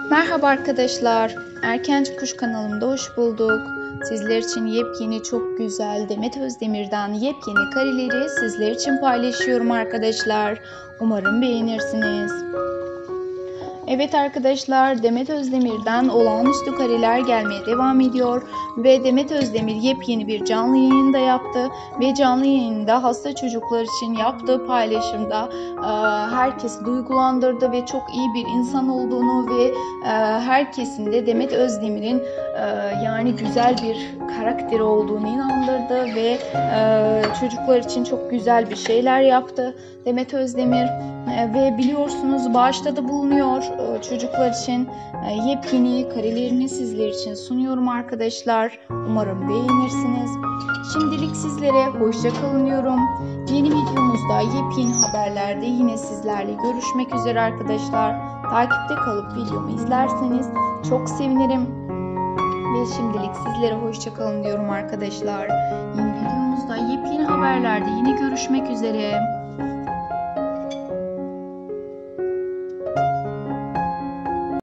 Merhaba arkadaşlar, Erkenci Kuş kanalımda hoş bulduk. Sizler için yepyeni çok güzel Demet Özdemir'den yepyeni kareleri sizler için paylaşıyorum arkadaşlar. Umarım beğenirsiniz. Evet arkadaşlar, Demet Özdemir'den olağanüstü kareler gelmeye devam ediyor ve Demet Özdemir yepyeni bir canlı yayın da yaptı ve canlı yayında hasta çocuklar için yaptığı paylaşımda herkesi duygulandırdı ve çok iyi bir insan olduğunu ve herkesin de Demet Özdemir'in yani güzel bir karakteri olduğunu inandırdı ve çocuklar için çok güzel bir şeyler yaptı Demet Özdemir. Ve biliyorsunuz bağışta da bulunuyor çocuklar için. Yepyeni karelerini sizler için sunuyorum arkadaşlar. Umarım beğenirsiniz. Şimdilik sizlere hoşça kalın diyorum. Yeni videomuzda yepyeni haberlerde yine sizlerle görüşmek üzere arkadaşlar. Takipte kalıp videomu izlerseniz çok sevinirim. Ve şimdilik sizlere hoşça kalın diyorum arkadaşlar. Yeni videomuzda yepyeni haberlerde yine görüşmek üzere.